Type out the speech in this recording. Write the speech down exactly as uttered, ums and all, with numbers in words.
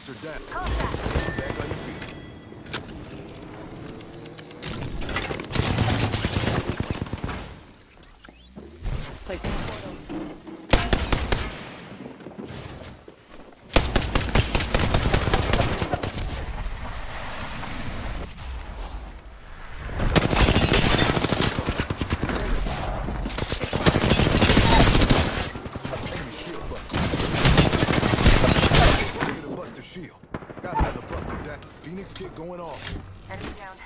Buster down. Contact. Back on your feet. Placing a portal. Enemy shield buster. Look at the Buster shield. Got another Buster down. Phoenix kit going off. Enemy down.